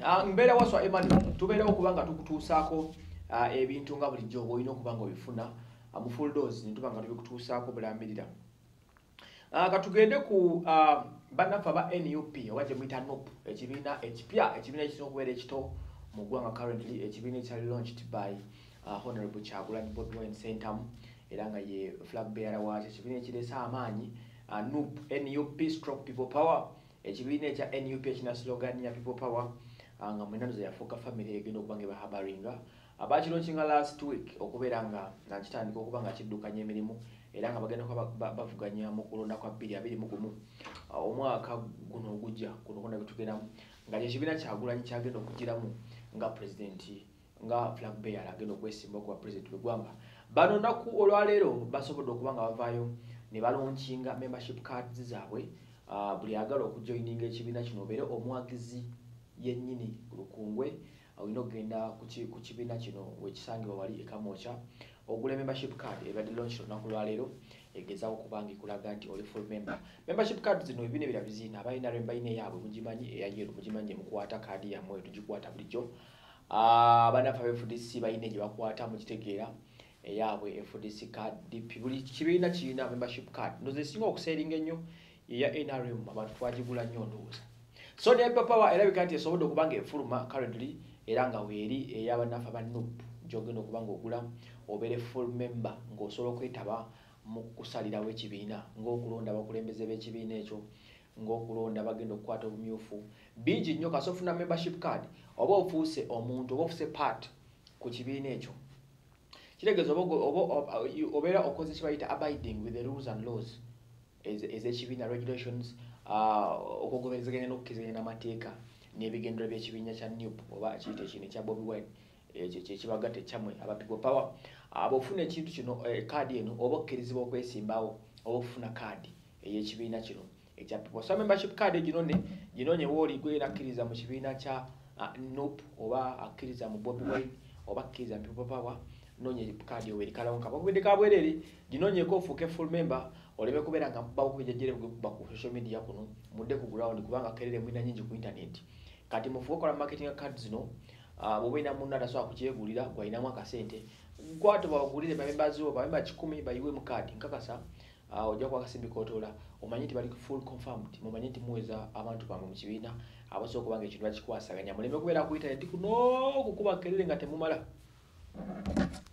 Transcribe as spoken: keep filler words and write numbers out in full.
Ah mbera waswa emani tubeera okubanga tukutuusaako ebintu nga bulijjo olina okubanga obifuna mu full dose ne tubanga tubikutuusaako bulambirira. Ah katugende ku bannaffe aba N U P oba gye muyita N U P ekibiina ekipya ekibiina ekirina okubeera ekito mu ggwanga currently ekibiina ekyali launched by uh, Honorable Kyagulanyi Bobi Ssentamu era nga ye flag bearer waakyo ekibiina ekireese amaanyi uh, N U P N U P stroke people power ekibiina ekya N U P ekina slogan ya people power uh, nga mwenano ze yafuuka family egenda okuba nga bahabaringa abakironkinga last week okubeera nga nakitandika okuba nga kiddukanya emirimu era nga bagenda kuba bavuganya mu kulonda kwa bbiri abiri mu gumu omwaka guno ogujja kuno kona bitugeramu nga ekibiina Kyagulanyi kyagenda okugiramu nga president nga flag bearer agenda okwesimba okuba president w'eggwanga. Bano nnaku olwaleero basobodde okuba nga bavaayo ne balonkinga membership cards zaabwe uh, buli agala okujoininga ekibiina kino obeere omwagizi yennyini lukungwe olina okugenda ku kibiina kino wekisangibwa wali e Kamwokya ogula membership card ebadde launch olunaku lwaleero egezaako okubanga ekulaga nti oli full member. Membership card zino ebibiina ebirala bizina abalina rem balina eyaabwe mugimanyi eya yellow mugimanyi emukwata kaadi yammwe tugikwata bulijjo. Abannaffe aba F D C balina gye bakwata mukitegeera eyaabwe F D C card buli kibiina kirina membership card ndoze esinga okuseeringa ennyo eya N R M abantu twagigula nnyo ndowooza. So ne Power erabika nti esobodde okubanga efuluma currently era nga weeri ey'abannaffe aba N U P gy'ogenda okubanga ogula obeere full member ng'osobola okwetaba mu kusalirawo ekibiina ng'okulonda abakulembeze b'ekibiina ekyo ng'okulonda bagenda okukwata obumyufu bingi nnyo kasi ofuna membership card oba ofuuse omuntu oba ofuuse part ku kibiina ekyo kitegeeza oba obeera okoze kye bayita abiding with the rules and laws ez'ekibiina regulations okugoberezeganya n'okukkiziganya n'amateeka n'ebigendero by'ekibiina kya N U P oba kiyita ekibiina ekya Bobi Wine kyekibagatta ekyamwe aba people power aba ofuna ekintu kino kaadi eno oba okkirizibwa okwesimbawo oba ofuna kaadi ey'ekibiina kino ekya people. So membership card ginone ginonye wooli gwera akkiriza mu kibiina kya N U P oba akkiriza mu Bobi Wine oba akkiriza mu people power nonye kaadi owe erikalawo nka bakubidde kabwerere ginonyeeko ofuuke full member oleme kubeera nga bakubijejjere kuba ku social media kuno mudde ku ground kubanga kerere mwina nyingi ku internet kati mufuuke kola marketing card zino bw'obeera munno atasobola kukyegulira gwalinamu akasente gwate bawagulire bamembazi bo bamemba kikumi bayiwe mu kaadi nkakasa ojja kuba akasimbi kootola omanye nti bali full confirmed mumanye nti muweza abantu bamwe mu kibiina abasobola okuba nga ekintu bakikwasaganya muleme kubeera ku internet kuno okukuba kerere nga temumala.